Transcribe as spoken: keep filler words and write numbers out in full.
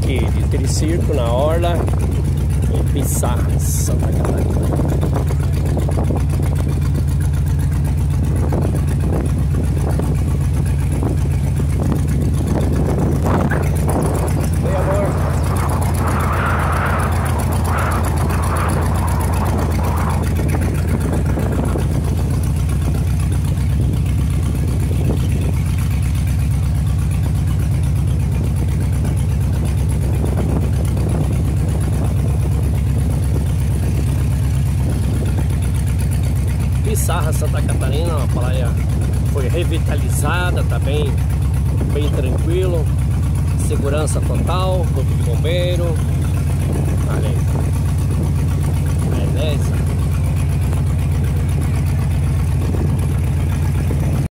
aqui de Triciclo na orla em Piçarras, Santa Catarina. Piçarras, Santa Catarina, uma praia foi revitalizada, tá bem, bem tranquilo, segurança total, corpo de bombeiro, olha aí.